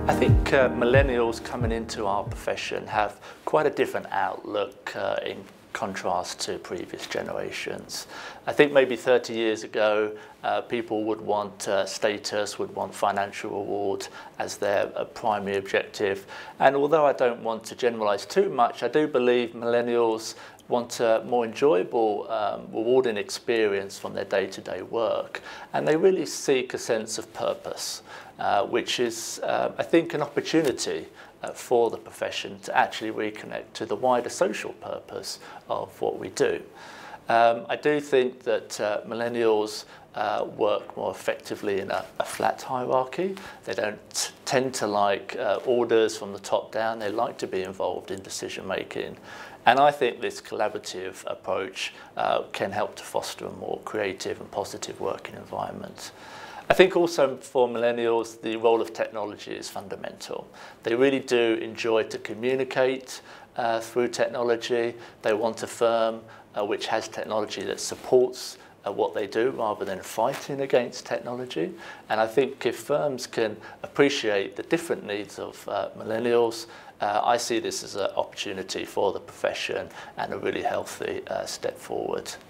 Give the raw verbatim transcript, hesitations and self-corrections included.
I think uh, millennials coming into our profession have quite a different outlook uh, in contrast to previous generations. I think maybe thirty years ago, uh, people would want uh, status, would want financial reward as their uh, primary objective. And although I don't want to generalize too much, I do believe millennials want a more enjoyable, um, rewarding experience from their day-to-day work. And they really seek a sense of purpose, uh, which is, uh, I think, an opportunity uh, for the profession to actually reconnect to the wider social purpose of what we do. Um, I do think that uh, millennials uh, work more effectively in a, a flat hierarchy. They don't tend to like uh, orders from the top down. They like to be involved in decision making. And I think this collaborative approach uh, can help to foster a more creative and positive working environment. I think also for millennials, the role of technology is fundamental. They really do enjoy to communicate uh, through technology. They want a firm uh, which has technology that supports uh, what they do rather than fighting against technology. And I think if firms can appreciate the different needs of uh, millennials, Uh, I see this as an opportunity for the profession and a really healthy uh, step forward.